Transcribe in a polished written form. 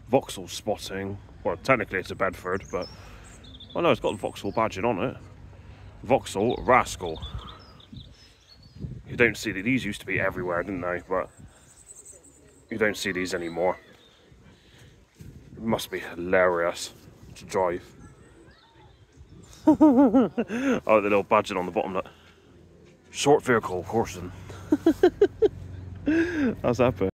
Vauxhall spotting. Well, technically it's a Bedford, but... Oh no, it's got the Vauxhall badging on it. Vauxhall Rascal. You don't see these used to be everywhere, didn't they? But you don't see these anymore. It must be hilarious to drive. Oh, the little badging on the bottom. Look. Short vehicle, of course. That's epic.